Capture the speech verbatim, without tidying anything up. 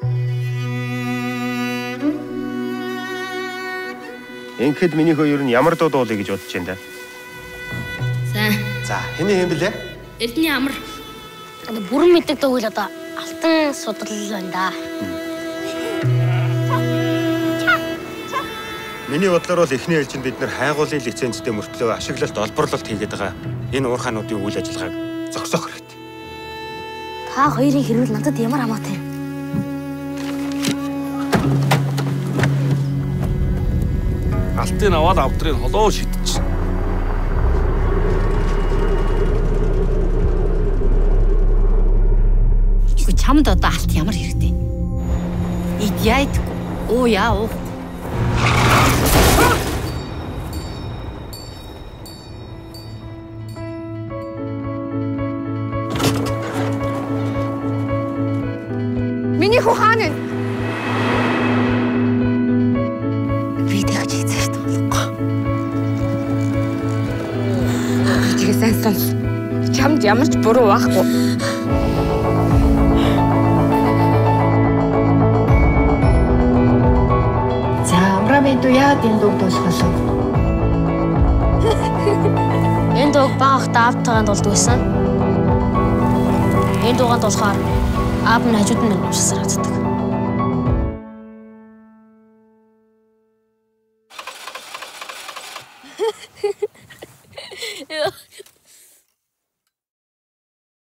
Ингээд миний хөө ер нь ямар дуу дуулъя гэж бодож байна да. Сайн. За, хэний хэм блэ? Эрдний амар. Одоо бүрэн мэддэг дууг л одоо алтан судлал байна да. Миний бодлоор бол эхний ээлжинд бид нэр хайгуулын лицензтэй мөртлөө ашиглалт олборлолт хийгээд байгаа. Энэ уурхаануудын үйл ажиллагааг зогсоох хэрэгтэй. Та хоёрын хэрүүл надад ямар хамаатай юм? Алтын аваад авдрыг холоо шидчих. Игүй чамд одоо алт ямар хэрэгтэй? Идяйдгүй. Оо яа уу. Миний хүү хаана вэ? Сайн сонс. Чамд ямар ч буруу байхгүй. За, амраа бид яагаад энэ дууг дуусгах вэ? Энэ дууг багахта аавтайгаа дуулдаг байсан. Энэ дуугаа дуусгаар аав нь хажууд нь уушсарагддаг.